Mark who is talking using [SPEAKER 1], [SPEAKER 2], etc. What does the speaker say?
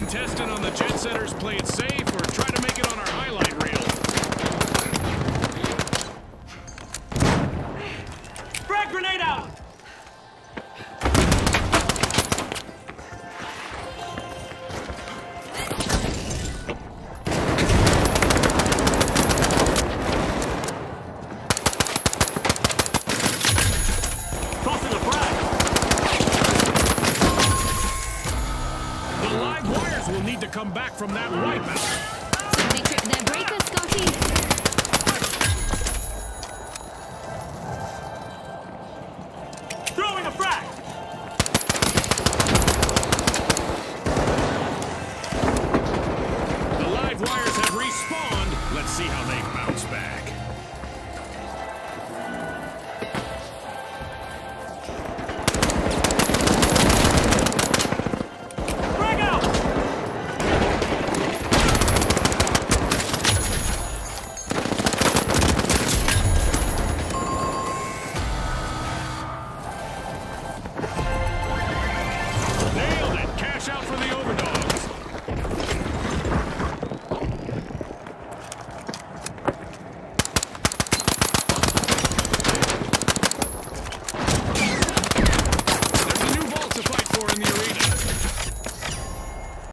[SPEAKER 1] contestant on the Jet Setters play it safe or try to make it on our highlight reel?
[SPEAKER 2] Frag grenade out! Tossing a frag!
[SPEAKER 1] The live wires will need to come back from that wipeout.
[SPEAKER 3] Somebody tripped their breaker, Scotty.